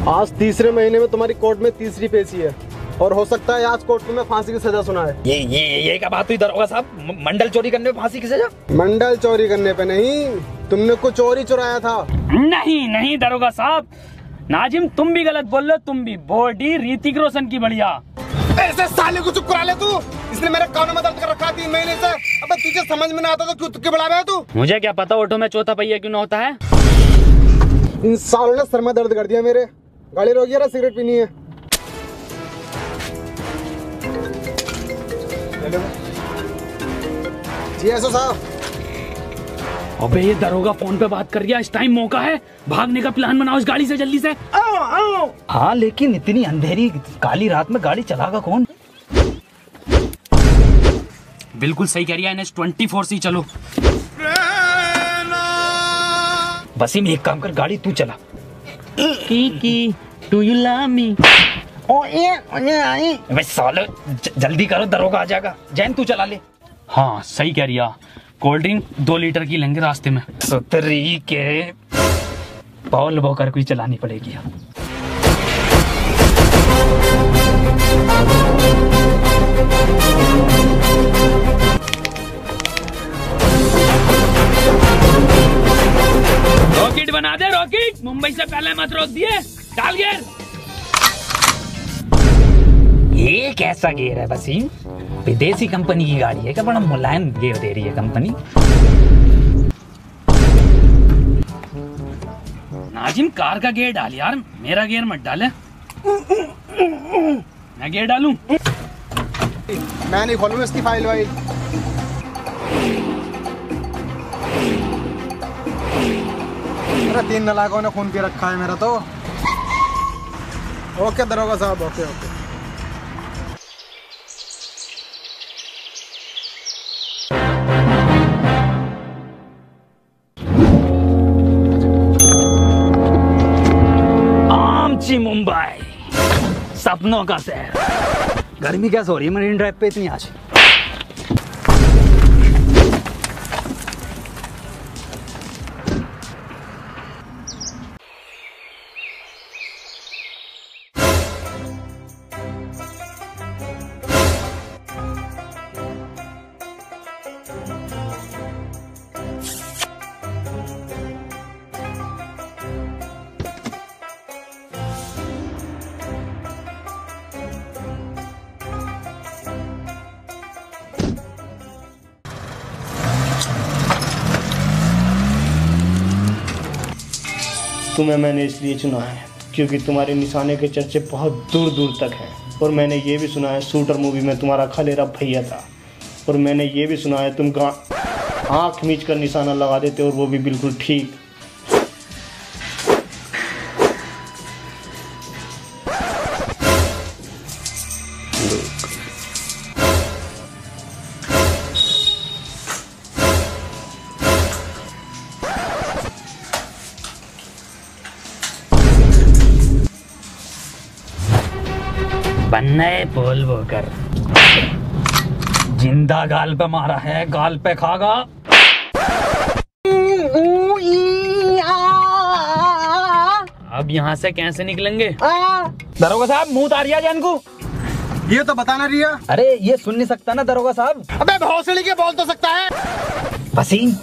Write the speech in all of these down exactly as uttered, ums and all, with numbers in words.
आज तीसरे महीने में तुम्हारी कोर्ट में तीसरी पेशी है और हो सकता है आज कोर्ट में फांसी की सजा सुनाए। ये ये ये क्या बात हुई दरोगा साहब? मंडल चोरी करने पे फांसी की सजा? मंडल चोरी करने पे नहीं, तुमने कुछ चोरी चुराया था। नहीं नहीं दरोगा साहब, नाजिम तुम भी गलत बोल रहे हो। तुम भी बॉडी ऋतिक रोशन की बढ़िया। ऐसे साले को चुप करा ले तू। इसने मेरे कानों में दर्द कर रखा तीन महीने से। अबे तुझे समझ में ना आता तो क्यों तुक्के बढ़ा रहा है तू? मुझे क्या पता ऑटो में चौथा पहिया क्यों ना होता है। इन सालों ने सर में दर्द कर दिया मेरे। गाड़ी रोकिए ना, सिगरेट पीनी है। जी एसओ साहब। अबे ये दरोगा फोन पे बात कर रहा है। इस टाइम मौका है, भागने का प्लान बनाओ इस गाड़ी से जल्दी से। आओ आओ। हाँ लेकिन इतनी अंधेरी काली रात में गाड़ी चलागा कौन? बिल्कुल सही कह रही है, एन एच ट्वेंटी फोर से चलो। वसीम एक काम कर, गाड़ी तू चला। की डू यू लव मी? ओ ये भाई साले जल्दी करो, दरोगा आ जाएगा। जैन तू चला ले। हाँ सही कह रही है। कोल्ड ड्रिंक दो लीटर की लेंगे रास्ते में। सुतरी के पॉल बोकर कोई चलानी पड़ेगी। रॉकेट बना दे रॉकेट। मुंबई से पहले मत रोक दिए। डाल गियर। ये कैसा गियर है वसीम? विदेशी कंपनी की गाड़ी है क्या? बड़ा मुलायम गियर दे रही है कंपनी। नाजिम कार का गियर डाल यार, मेरा गियर मत डाले। मैं गियर डालूं? मैं नहीं खोलूंगा इसकी फाइल वाइल। अरे तीन नलाकों ने खून पी रखा है मेरा तो। ओके दरोगा साहब, ओके ओके। आमची मुंबई, सपनों का शहर। गर्मी कैसे हो रही है मरीन ड्राइव पे इतनी आज? तुम्हें मैंने इसलिए चुना है क्योंकि तुम्हारे निशाने के चर्चे बहुत दूर दूर तक हैं। और मैंने ये भी सुना है शूटर मूवी में तुम्हारा खलेरा भैया था। और मैंने ये भी सुना है तुम आँख मीच कर निशाना लगा देते, और वो भी बिल्कुल ठीक। बनने बोल वो कर। जिंदा गाल पे मारा है, गाल पे खागा। अब यहाँ से कैसे निकलेंगे? दरोगा साहब मुंह उतारिया जान को। ये तो बताना रही है। अरे ये सुन नहीं सकता ना दरोगा साहब। अबे भौसड़ी के बोल तो सकता है। वसीम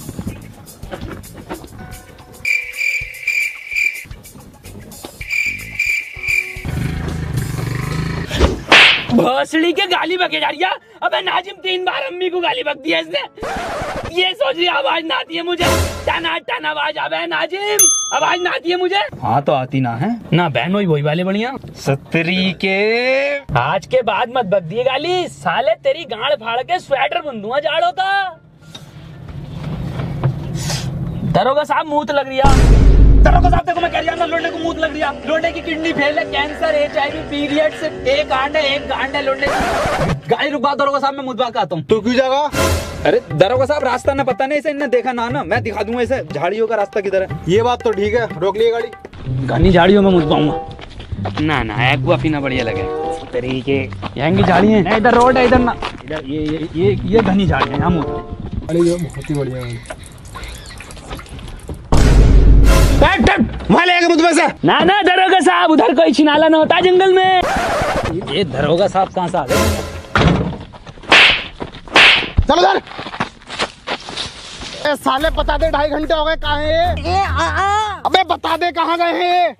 भोसड़ी के गाली बके जा रही है। अबे नाजिम तीन बार अम्मी को गाली बक दिया इसने। ये सोच रही आवाज ना आती है मुझे। टना टना आवाज आवे नाजिम, आवाज ना आती है मुझे। हाँ तो आती ना है ना बहन वही वही वाले बढ़िया। सतरी के आज के बाद मत बक दिए गाली, साले तेरी गांड फाड़ के स्वेटर बुंदूंगा जाड़ों का। दरोगा साहब मूत लग रही है। दरोगा साहब देखो मैं कह रहा हूँ लोंडे को मूत लग रही है। लोंडे की किडनी फेल है, cancer, H I V, period से एक गांड है, एक गांड है लोंडे की। गाड़ी रुकवा दरोगा साहब, मैं मुझवा आता हूँ। तू क्यों जाएगा? अरे दरोगा साहब रास्ता ना पता नहीं, इसे इन्हें देखा ना ना, मैं दिखा दूंगा इसे झाड़ियों का रास्ता किधर है। ये बात तो ठीक है, रोक लिए गाड़ी। घनी झाड़ियों में मुझवाऊंगा ना ना, एक्वा पीना बढ़िया लगे। तरीके यहाँ की झाड़ी है, इधर रोड है, इधर ना इधर ये ये ये ये घनी झाड़ी है, यहाँ मुझ। अरे ये बहुत ही बढ़िया है। वहाँ ले मुझ में से। ना ना दरोगा साहब, उधर कोई छिनाला न होता जंगल में। ये दरोगा साहब कहाँ से आ गए? चलो उधर। ए साले बता दे, ढाई घंटे हो गए, कहाँ है ये? अबे बता दे कहाँ गए हैं?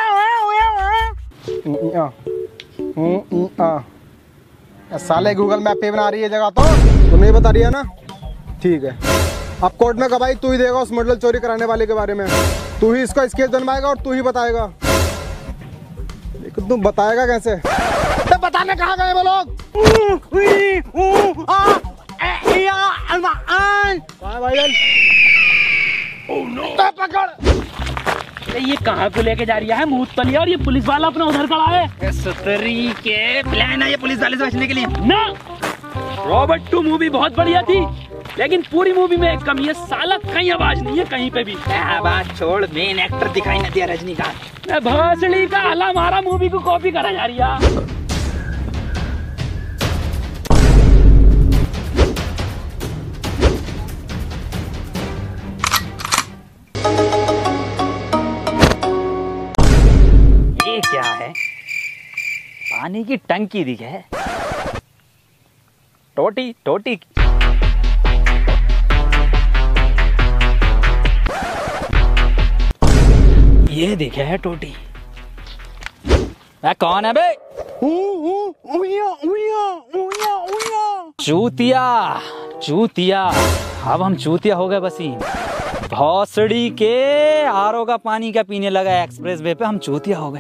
साले गूगल मैप पे बना रही है जगह, तो तू नहीं बता रही है ना? ठीक है, अब कोर्ट में गवाही तू ही देगा उस मॉडल चोरी कराने वाले के बारे में। तू ही इसका स्केच बनवाएगा और तू ही बताएगा। लेकिन तू बताएगा कैसे? तो बताने कहाँ गए वो लोग? पकड़। ये कहाँ को लेके जा रही है मूत तलिया, और ये पुलिस वाला अपना उधर खड़ा है। सतरी के प्लान है ये पुलिस वाले से बचने के लिए ना। रॉबर्ट टू मूवी बहुत बढ़िया थी, लेकिन पूरी मूवी में एक कमी है, साला कहीं आवाज नहीं है कहीं पे भी। बात छोड़, मेन एक्टर दिखाई न दिया रजनीकांत। भोसड़ी का हला मारा मूवी को कॉपी करा जा रही है। ये क्या है? पानी की टंकी दिखे। टोटी टोटी ये दिखे है टोटी। आ, कौन है बे? चूतिया चूतिया। अब हम चूतिया हो गए वसीम। भौसड़ी के आर ओ का पानी का पीने लगा एक्सप्रेस वे पे, हम चूतिया हो गए।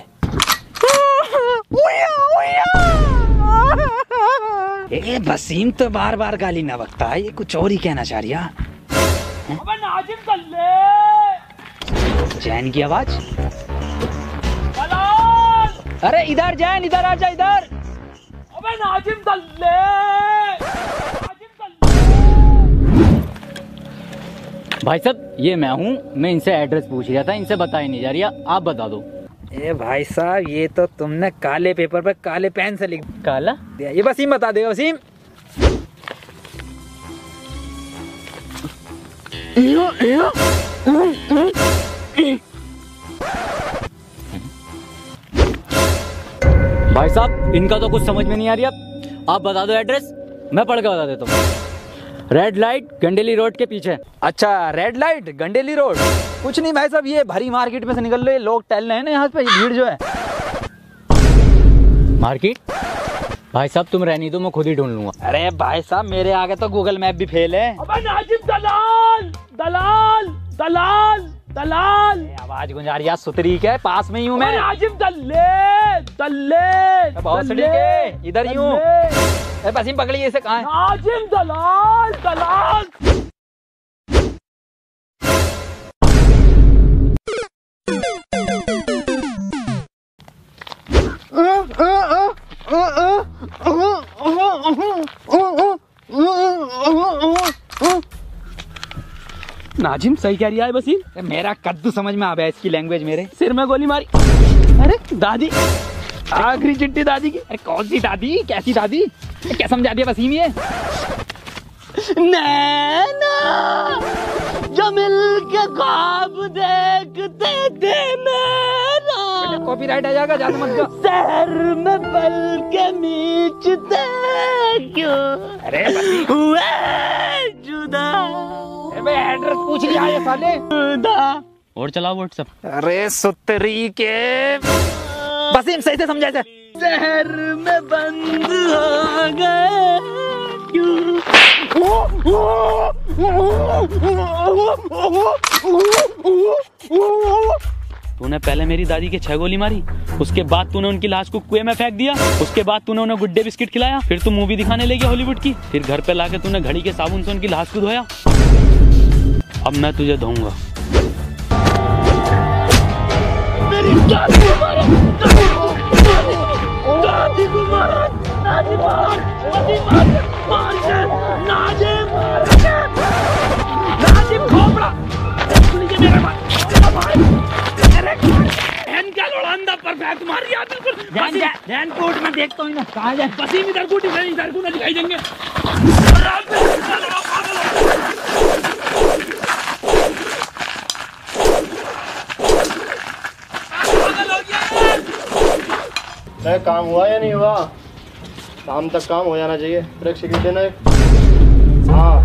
ए वसीम तो बार बार गाली ना बकता है, ये कुछ और ही कहना चाह रही है। जैन की आवाज। अरे इधर जैन, इधर आजा इधर। अबे नाजिम दल्ले। भाई साहब ये मैं हूँ, मैं इनसे एड्रेस पूछ रहा था, इनसे बताई नहीं जा रही, आप बता दो। ए भाई साहब ये तो तुमने काले पेपर पे काले पेन से लिख काला दिया। ये वसीम बता देगा। वसीम भाई साहब इनका तो कुछ समझ में नहीं आ रही, अब आप बता दो एड्रेस, मैं पढ़ के बता देता हूँ। रेड लाइट गंडेली रोड के पीछे। अच्छा रेड लाइट गंडेली रोड। कुछ नहीं भाई साहब, ये भरी मार्केट में से निकल रहे लोग टहल रहे हैं ना यहाँ पे, भीड़ जो है। मार्केट भाई साहब तुम रहनी दो, मैं खुद ही ढूंढ लूंगा। अरे भाई साहब मेरे आगे तो गूगल मैप भी फेल है। अबे नाजिम दलाल दलाल दलाल दलाल। आवाज गुंजा रही है सुतरी के, पास में ही हूँ मैं। नाजिम दल्ले दल्ले बहुत सड़ी के इधर ही हूँ। वसीम पकड़िए इसे, कहाँ है? नाजिम दलाल दलाल। नाजिम सही कह रही है वसीम। मेरा कद्दू समझ में आ गया इसकी लैंग्वेज, मेरे सिर में गोली मारी। अरे दादी, आखिरी चिट्ठी दादी की। अरे कौन सी दादी, कैसी दादी, क्या समझा दिया वसीम ये? नैना जो मिल के ख्वाब देखते थे मेरा, कॉपीराइट आ जाएगा, ज्यादा मत गा। शहर में पल के मीचते क्यों, अरे वसीम हुए जुदा। अबे एड्रेस पूछ लिया ये साले। जुदा। और चलाओ व्हाट्सएप। अरे सुतरी के वसीम सही से समझा। शहर में बंद हो गए क्यों। तूने पहले मेरी दादी के छह गोली मारी, उसके बाद तूने उनकी लाश को कुएं में फेंक दिया, उसके बाद तूने उन्हें गुड्डे बिस्किट खिलाया, फिर तू मूवी दिखाने ले गया हॉलीवुड की, फिर घर पे लाके तूने घड़ी के साबुन से उनकी लाश को धोया। अब मैं तुझे धोऊंगा। मेरी दादी को मारा, दादी को मारा, दादी मार, दादी मार, मार दे, नाजिम मार दे, नाजिम खोपड़ा, लीजिए मेरे भाई, मेरे बहन का लोड़ांदा परफेक्ट मार दिया बिल्कुल। ध्यान ध्यान कोर्ट में देखता हूँ ना, कहाँ जाए? वसीम इधर को इधर इधर को ना दिखाई देंगे। अरे काम हुआ या नहीं हुआ? शाम तक काम हो जाना चाहिए। ब्रेक सिगरेट देना एक। हाँ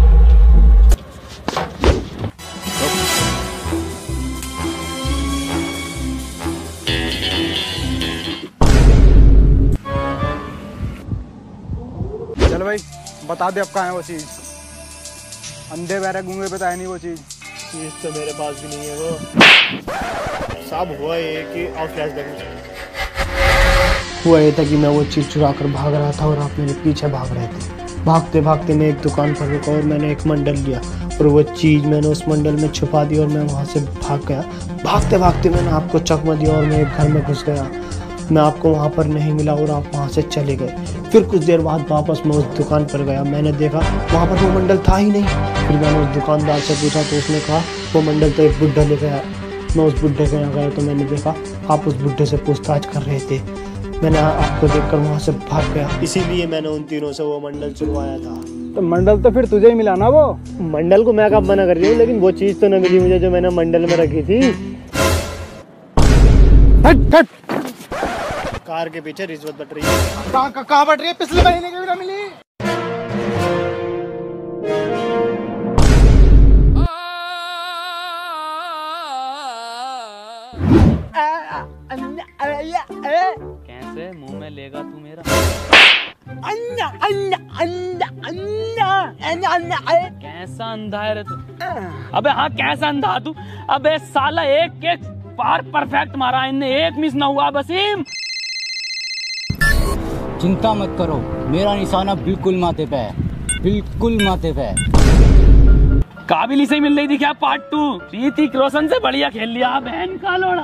चल भाई बता दे अब कहाँ है वो चीज। अंधे बहरे गूंगे बताया नहीं वो चीज। चीज तो मेरे पास भी नहीं है वो। साहब हुआ ये कि और फ्लैशबैक हुआ ये था कि मैं वो चीज चुरा कर भाग रहा था और आप मेरे पीछे भाग रहे थे। भागते भागते मैं एक दुकान पर रुका और मैंने एक मंडल लिया और वो चीज मैंने उस मंडल में छुपा दी और मैं वहाँ से भाग गया। भागते भागते मैंने आपको चकमा दिया और मैं एक घर में घुस गया। मैं आपको वहाँ पर नहीं मिला और आप वहाँ से चले गए। फिर कुछ देर बाद वापस मैं उस दुकान पर गया। मैंने देखा वहाँ पर वो मंडल था ही नहीं। फिर मैंने उस दुकानदार से पूछा तो उसने कहा वो मंडल तो एक बुढ़ा ले गया। मैं उस बुढ़े के यहाँ गया तो मैंने देखा आप उस बुढ़े से पूछताछ कर रहे थे। मैंने आपको देखकर वहाँ से भाग गया, इसीलिए मैंने उन तीनों से वो मंडल चुरवाया था। तो मंडल तो फिर तुझे ही मिला ना वो। मंडल को मैं कब मना कर रही हूँ, लेकिन वो चीज तो न मिली मुझे जो मैंने मंडल में रखी थी। हट हट। कार के पीछे रिश्वत बट रही है। कहाँ कहाँ बट रही है? पिछले महीने की भी ना मिली। कैसे मुंह में लेगा तू मेरा? कैसा अंधा है रे तू? अबे हाँ कैसा अंधा तू? अबे साला एक एक पार परफेक्ट मारा, इनने एक मिस ना हुआ। वसीम चिंता मत करो, मेरा निशाना बिल्कुल माथे पे है, बिल्कुल माथे पे है। काबिल से ही मिल रही थी क्या पार्ट टू? ऋतिक रोशन से बढ़िया खेल लिया बहन का लोड़ा।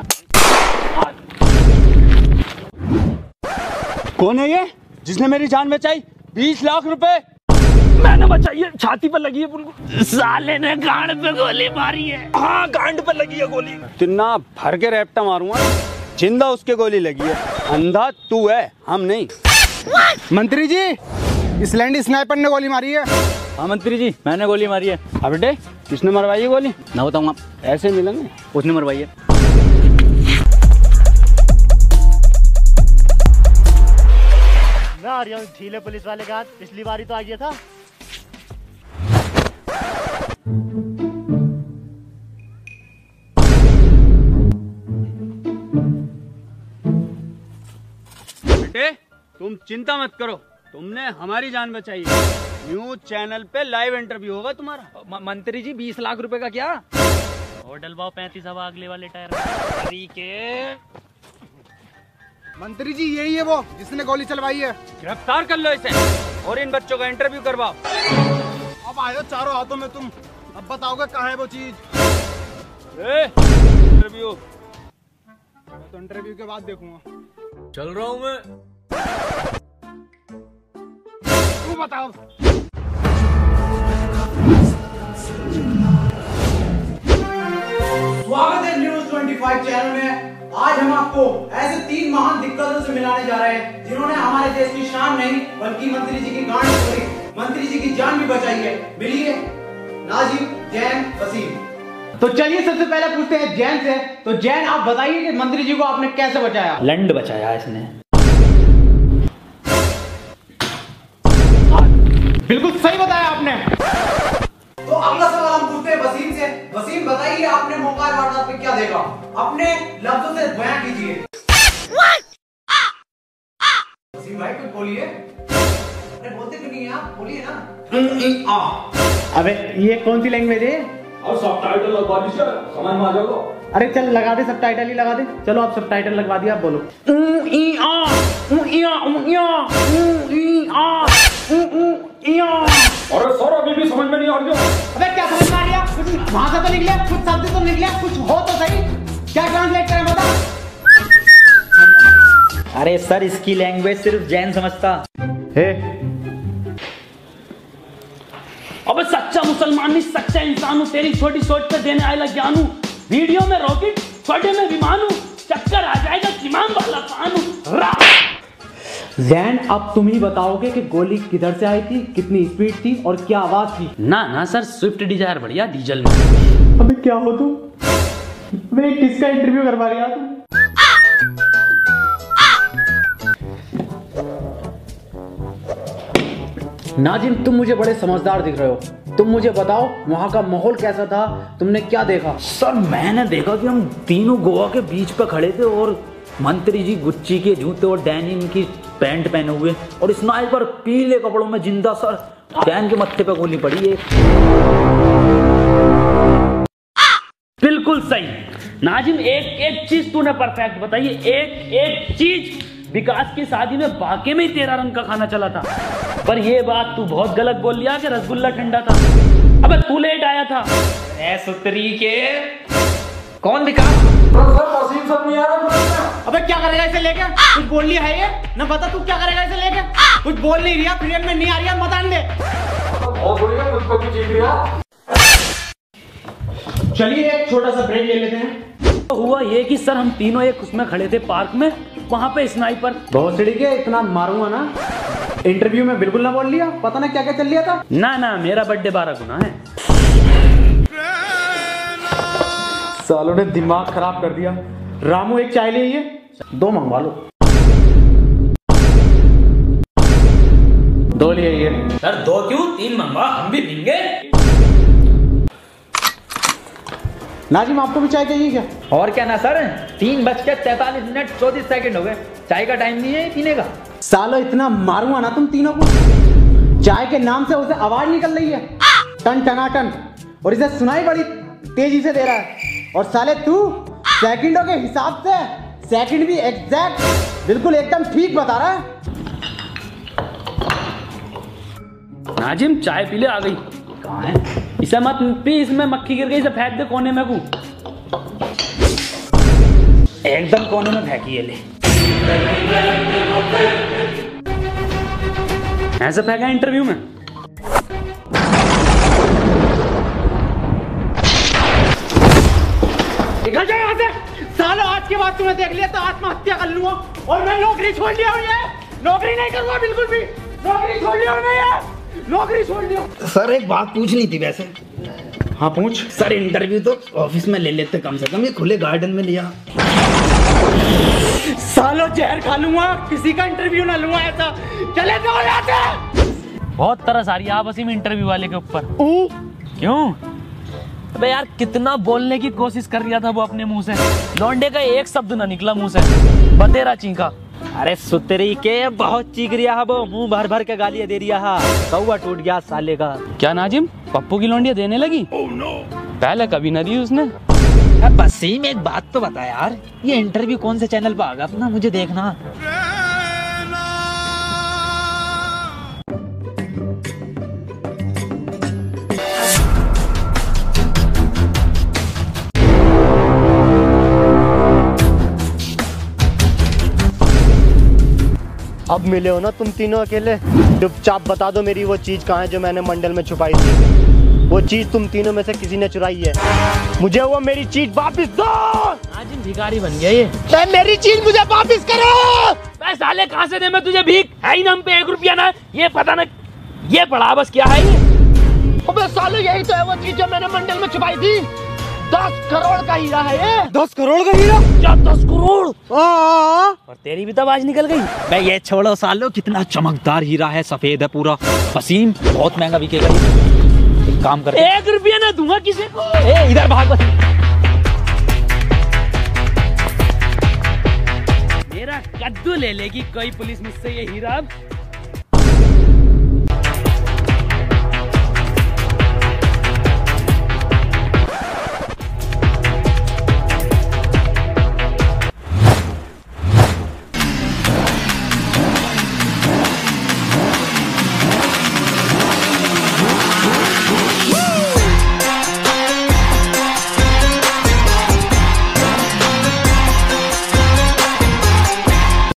कौन है ये जिसने मेरी जान बचाई? बीस लाख रुपए मैंने बचाई है, छाती पर लगी है पुल। साले ने गांड पे गोली मारी है। हाँ गांड पे लगी है गोली। तिन्ना भर के रैप्टा मारूंगा, जिंदा उसके गोली लगी है। अंधा तू है, हम नहीं। मंत्री जी इस लैंड स्नाइपर ने गोली मारी है। हाँ मंत्री जी मैंने गोली मारी है। अब बेटे किसने मरवाई है गोली? ना बताऊंगा, ऐसे मिलेंगे। उसने मरवाई है। मैं आ रहा हूँ ढीले पुलिस वाले का हाथ, पिछली बारी तो आ गया था। बेटे तुम चिंता मत करो, तुमने हमारी जान बचाई है। न्यूज चैनल पे लाइव इंटरव्यू होगा तुम्हारा। म- मंत्री जी बीस लाख रुपए का क्या? और डलवाओ पैंतीस हवा अगले वाले टायर के। मंत्री जी यही है वो जिसने गोली चलवाई है। गिरफ्तार कर लो इसे और इन बच्चों का इंटरव्यू करवाओ। अब आए हो चारों हाथों में तुम, अब बताओगे कहाँ है वो चीज। इंटरव्यू मैं तो इंटरव्यू के बाद देखूंगा। चल रहा हूँ मैं। तू बताओ। स्वागत है न्यूज पच्चीस चैनल में। आज हम आपको ऐसे तीन महान दिग्गजों से मिलाने जा रहे हैं जिन्होंने हमारे देश की शान नहीं बल्कि मंत्री जी की गांड छोड़ी, मंत्री जी की जान भी बचाई है। मिलिए नाजिम, जैन, वसीम। तो चलिए सबसे पहले पूछते हैं जैन से। तो जैन आप बताइए कि मंत्री जी को आपने कैसे बचाया? लंड बचाया इसने। बिल्कुल सही बताया आपने। तो अगला सवाल हम पूछते हैं वसीम से। वसीम बताइए आपने मौका वारदात में क्या देखा? अपने लफ्जों से बयां कीजिए। वसीम भाई कुछ बोलिए। अरे बोलते क्यों नहीं हैं आप? बोलिए ना। अबे ये कौन सी लैंग्वेज है? और सबटाइटल लगवा दीजिए, समझ में आ जाएगा। अरे चल लगा दे, सबटाइटल ही लगा दे। चलो आप सबटाइटल लगवा दिया, आप बोलो। अरे सर अभी भी समझ में नहीं आ रही। अबे क्या समझ में आ गया? कुछ भाषा तो निकले, कुछ शब्द तो निकले, कुछ हो तो सही। क्या ट्रांसलेट करें बता? अरे सर इसकी लैंग्वेज सिर्फ जैन समझता हे अबे सच्चा मुसलमान नहीं, सच्चा इंसान हूँ। तेरी छोटी सोच पे देने आएगा ज्ञान हूँ। वीडियो में रॉकेट, छोटे में विमान हूँ। चक्कर आ जाएगा किमान वाला पान हूँ। जैन अब तुम ही बताओगे कि गोली किधर से आई थी, कितनी स्पीड थी और क्या आवाज थी? ना ना सर स्विफ्ट डिजायर बढ़िया डीजल में। अबे क्या हो तुम? अबे किसका इंटरव्यू करवा रही तुम? नाजिम, तुम मुझे बड़े समझदार दिख रहे हो। तुम मुझे बताओ वहाँ का माहौल कैसा था, तुमने क्या देखा? सर मैंने देखा कि हम तीनों गोवा के बीच पे खड़े थे और मंत्री जी गुच्ची के जूते और डेनिम की पैंट पहने हुए और स्नाइपर पीले कपड़ों में जिंदा सर डैन के मत्थे पे गोली पड़ी है। बिल्कुल सही नाजिम, एक एक चीज तूने परफेक्ट बताई, एक एक चीज। विकास की शादी में वाकई में ही तेरा रंग का खाना चला था, पर ये बात तू बहुत गलत बोल लिया कि रसगुल्ला ठंडा था। अबे तू लेट आया था। ए सुतरी के कौन विकास? अबे क्या करेगा इसे लेके? कुछ बोल लिया है ये ना, बता तू क्या करेगा इसे लेके? कुछ बोल नहीं रहा, फ्रेम में नहीं आ रही है, मत दे। चलिए एक छोटा सा ब्रेक ले लेते हैं। तो हुआ ये कि सर हम तीनों एक उसमें खड़े थे पार्क में, वहां पे स्नाइपर बहुत सिड़ी के इतना मारूंगा ना, इंटरव्यू में बिल्कुल ना बोल लिया, पता ना क्या क्या चल लिया था। ना ना मेरा बर्थडे बारह गुना है। सालों ने दिमाग खराब कर दिया। रामू एक चाय ले, ये दो मंगवा लो। दो लिए ये। सर दो क्यों, तीन मंगवा, हम भी पीएंगे। नाजिम आपको भी चाय चाहिए क्या? और क्या ना सर, तीन बज के तैतालीस मिनट चौतीस सेकंड हो गए, चाय का टाइम नहीं है पीने का। सालो इतना मारूंगा ना तुम तीनों को, चाय के नाम से उसे आवाज निकल रही है टन टनाटन, और इसे सुनाई बड़ी तेजी से दे रहा है। और साले तू सेकंडों के हिसाब से सेकंड भी एग्जैक्ट बिल्कुल एकदम ठीक बता रहा है। नाजिम चाय पी ले, आ गई। कहाँ है? इसे मत पी, इसमें मक्खी गिर गई, इसे फेंक दे कोने में। को एकदम कोने में फेंकी है, ले ऐसे फेंका इंटरव्यू में। निकल जाए यहाँ से सालो, आज के बाद तुम्हें देख लिया तो आत्महत्या कर लूंगा और मैं नौकरी छोड़ लिया हूँ। ये नौकरी नहीं करूंगा बिल्कुल भी, नौकरी छोड़ लिया हूँ मैं, ये नौकरी छोड़ लिया। सर एक बात पूछनी थी वैसे। हाँ पूछ। सर इंटरव्यू तो ऑफिस में ले लेते कम से कम, ये खुले गार्डन में लिया। सालो जहर खा लूंगा, किसी का इंटरव्यू ना लूंगा ऐसा। चले जाओ यहाँ से। बहुत तरस आ रही है आप वसीम इंटरव्यू वाले के ऊपर। क्यों? अबे यार कितना बोलने की कोशिश कर रहा था वो अपने मुंह से, लौंडे का एक शब्द ना निकला मुंह से, बतेरा चीखा। अरे सुतरी के बहुत चीख रिया है वो, मुंह भर भर के गालियां दे रिया है, कौवा टूट गया साले का। क्या नाजिम, पप्पू की लौंडिया देने लगी? oh, no. पहले कभी न दी उसने। बसीम एक बात तो बता यार, ये इंटरव्यू कौन से चैनल पे आगा अपना, मुझे देखना। अब मिले हो ना तुम तीनों अकेले, चुपचाप बता दो मेरी वो चीज कहाँ है जो मैंने मंडल में छुपाई थी। वो चीज तुम तीनों में से किसी ने चुराई है, मुझे वो मेरी चीज वापस दो। आज भिखारी बन गया ये। मैं मेरी चीज मुझे वापस करो। मैं साले कहाँ से दे मैं तुझे भीख, है ही ना हम पे एक रुपया ना, ये पता ना ये पड़ा बस क्या है ये। अबे साले यही तो है वो चीज जो मैंने मंडल में छुपाई थी। दस करोड़ का हीरा है ये। दस करोड़ का हीरा? क्या दस करोड़? हाँ। और तेरी भी तो आवाज निकल गई। भाई ये छोड़ो सालो, कितना चमकदार हीरा है, सफेद है पूरा। वसीम बहुत महंगा बिकेगा ये, एक काम कर, एक रुपया ना दूंगा किसी को। ए इधर भाग बस। मेरा कद्दू ले लेगी कोई पुलिस मुझसे ये हीरा।